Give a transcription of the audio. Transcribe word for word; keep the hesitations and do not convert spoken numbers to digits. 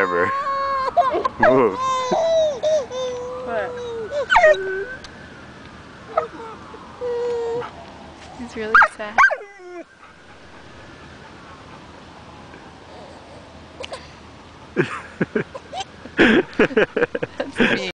ever. Move. What? He's really sad. That's mean.